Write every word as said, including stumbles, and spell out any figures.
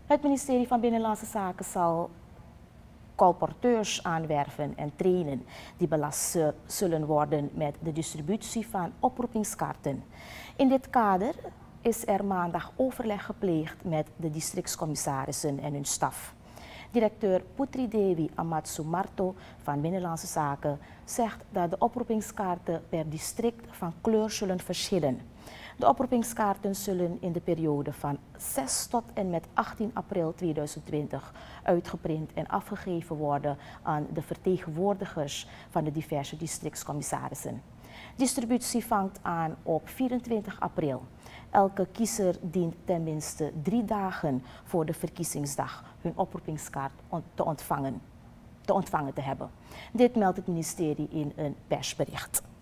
Het ministerie van Binnenlandse Zaken zal colporteurs aanwerven en trainen die belast zullen worden met de distributie van oproepingskaarten. In dit kader is er maandag overleg gepleegd met de districtscommissarissen en hun staf. Directeur Putri Dewi Amatsumarto van Binnenlandse Zaken zegt dat de oproepingskaarten per district van kleur zullen verschillen. De oproepingskaarten zullen in de periode van zes tot en met achttien april tweeduizend twintig uitgeprint en afgegeven worden aan de vertegenwoordigers van de diverse districtscommissarissen. Distributie vangt aan op vierentwintig april. Elke kiezer dient tenminste drie dagen voor de verkiezingsdag hun oproepingskaart te ontvangen, te ontvangen te hebben. Dit meldt het ministerie in een persbericht.